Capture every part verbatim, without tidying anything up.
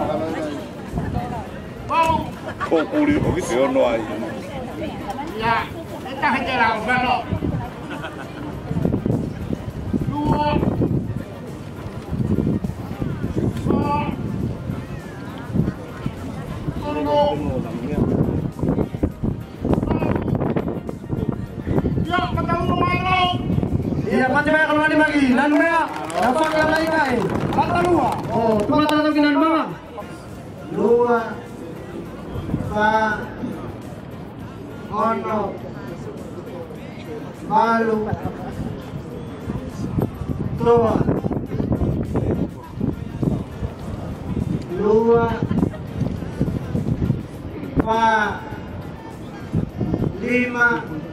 Kok uli begitu ono aja. Ya, kita kejalan belok. Dua. Ya, ketemu mana? Iya, macam mana kalau ada lagi? Lalu ya, dapat yang lain lain. Kata dua. Oh, cuma tahu kinan mana? Dua, pa, ono, malu, dua, dua, pa, lima.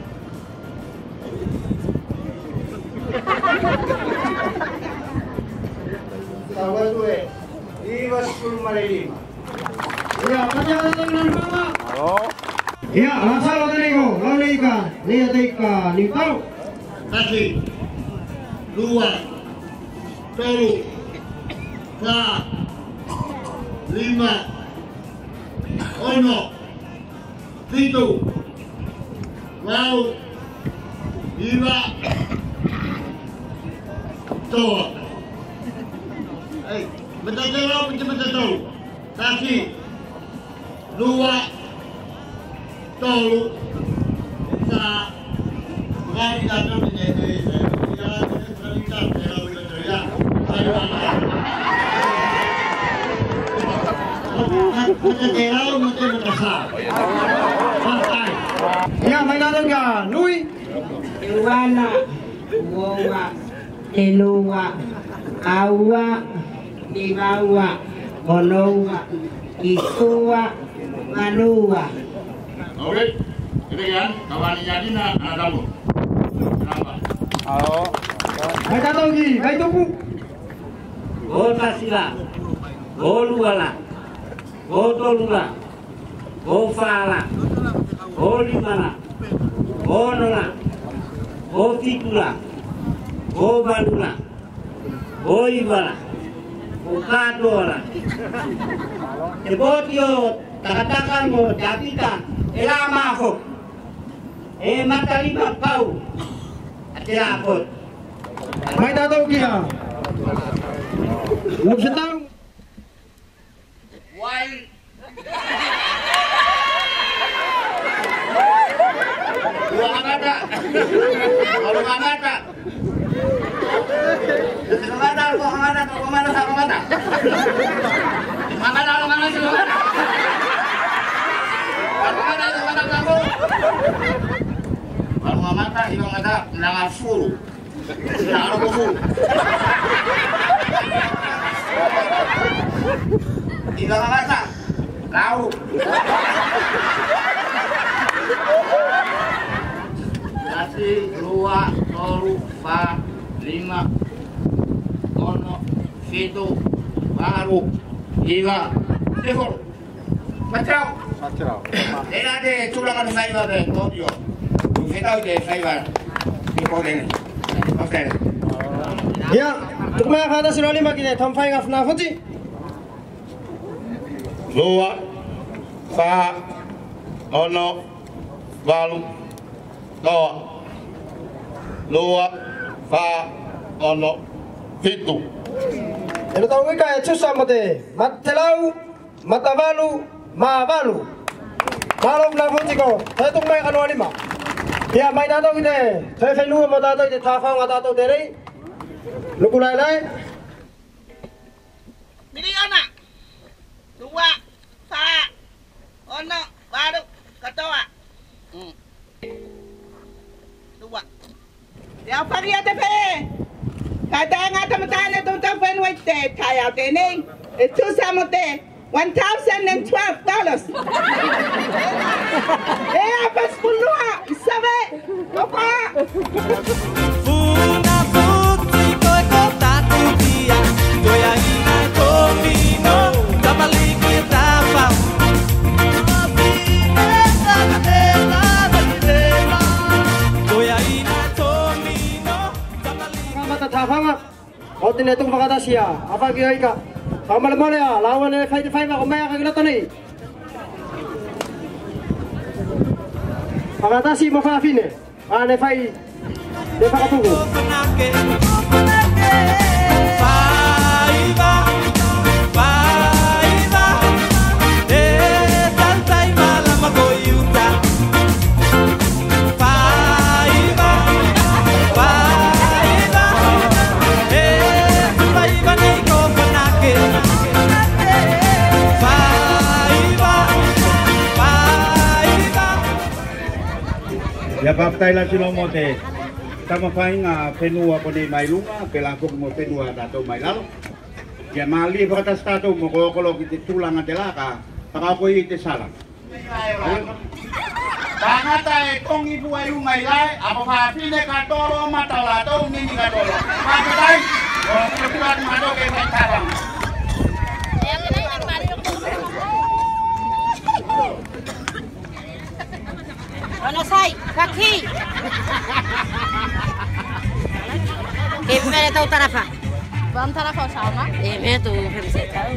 Tawar gue, lima sepuluh kali lima. Ya, macam mana dengan mama? Halo. Ya, asal lo tadi ko, lalu ikan, lihat ikan, lihat. Kasih. Dua. Tolu. Pa. Lima. Ono. Pitu. Wow. Lima. Toa. Hey, betul jawab betul betul. Kasih. Dua. Tolu. Sa. Kali datang menjadi saya. Tidak terlihat saya betul ya. Saya Terlalu macam besar. Ya, main natin ka, Louis. Iwana, uwa, teluwa, awa, limawa, konowa, ikuwa, manuwa. Oke, ini kan kawannya Dina anak kamu. Kenapa? Halo. Main natin lagi, main tuku. Gota sila, goluwala, gotolula, gofala, golimala, gonola, gofitula, gobalula, goibala, gokadola. Sebotyo, takatakan mo, dapita, elama ako. Eh, matalibak pau, at ilapot. Main natin lagi ya. Huwag siya tayo. Wild. Dua mata. Kalau mata. Kalau mata, kalau mata, kalau mata, kalau mata. Mana kalau mana sih? Kalau mata, kalau mata kamu. Kalau mata, itu mata nama full. Nah, aku full. Tiga mata, tahu. Satu, dua, tolu, pa, lima, ono, situ, baru, lima, ekor. Macam. Macam. Ini ada tulangan saya ada audio. Kita udah saya di kode ini. Oke. Ya, tukmaya kada sinoli magine, tampai ngafna fuji. Dua, pa, ono, balu, dua, dua, pa, ono, pitu. Ano tahu ka kaya susah mate, matelaw, matabalu, mabalu. Balong na fuji ko, tayo tukmaya kanwa lima. Ya, main natin kita, saya saya lupa mata tayo, tafang mata tayo dere. Lukulay lay. Bili anak. Dua, sa, ono, baru, katawa. Hmm. Dua. Ya pagi ada pe. Kata nga tamatana tu tapan wite kaya tening. Itu sama te one thousand and twelve dollars. Eh apa sepuluh? Sabe? Apa? Una bukti koi kota tukia, doya ina komino, tapaliki tapau. Tafang, mau tinetong pakata siya. Apa kaya ka? Kamal mo ya, lawan ni five five ako maya kagila to ni. Pangatasi mo fa fine. Ane five. De pa kapugo. Ya baptai la sino mote. Tama fai nga penua ko ni mai lunga, pelako mo penua dato mai lalo. Ya mali berkata stato mo ko ko kiti tulang adelaka, para ko ite salah. Tanga tae kong ibu ayu mai lai, apa fine katoro matala to nini katoro. Maka dai, oh kebetulan mado ke tabang. Ano say? Kaki. Ke mere tau tarafa. Bam tarafa sama? Eh me tu femse tahu.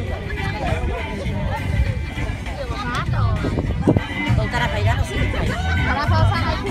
Tau tarafa ira sih. Tarafa sana itu.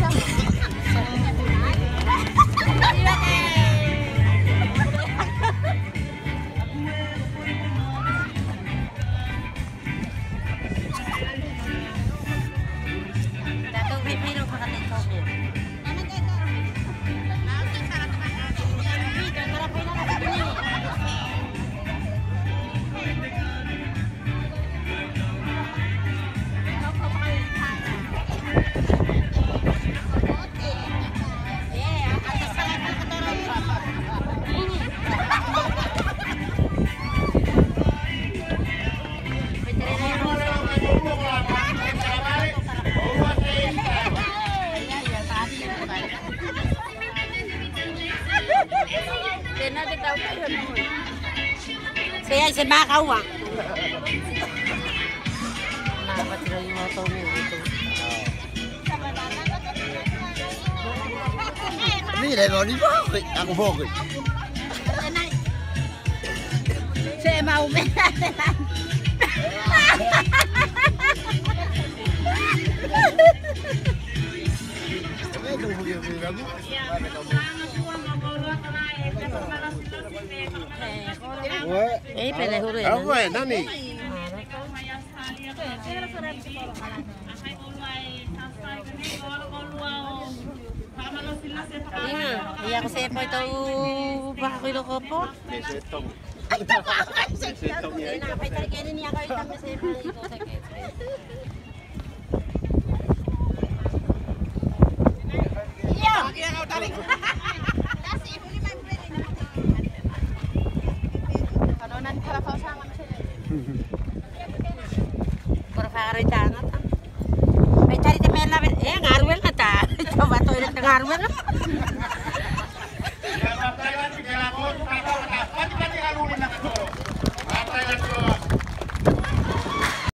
Saya se bakau ah. Kenapa tidak lima tahun itu? Ini dari mana ni bang? Aku bogey. Saya mau merah. Eh, pele hore. Apa eh, nani? Iya, iya aku sepo itu baku itu kopo. Setong. Setong ya. Nah, apa cari kene ni aku itu sepo itu sakit. Iya. Iya kau tarik. Kadonan para pausang ano sila. Para para jangat. May cari te mela eh ngarwel na ta. Coba to ile ngarwel.